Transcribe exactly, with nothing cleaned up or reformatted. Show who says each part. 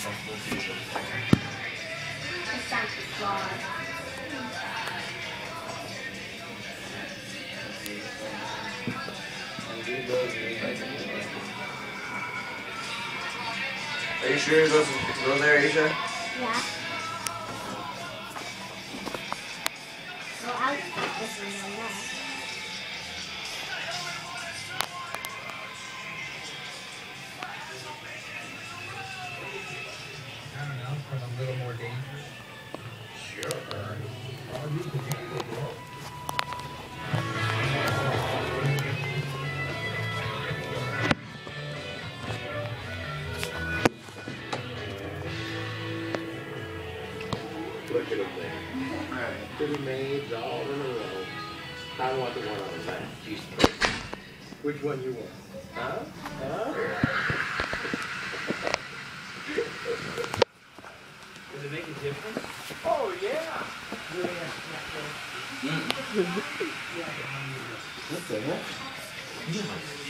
Speaker 1: It's time to fly.
Speaker 2: Are you sure it goes, goes there, Aisha?
Speaker 1: Yeah. Well, I'll put this one on there.
Speaker 3: I don't know, from a little more dangerous. Sure. I'll use the vehicle door. Look at them there. Alright. Pretty maids all in a row. I want the one on the left. She's pretty. Which one you want? Huh? Huh? Does it make a difference? Oh, yeah.
Speaker 2: Mm. What the heck?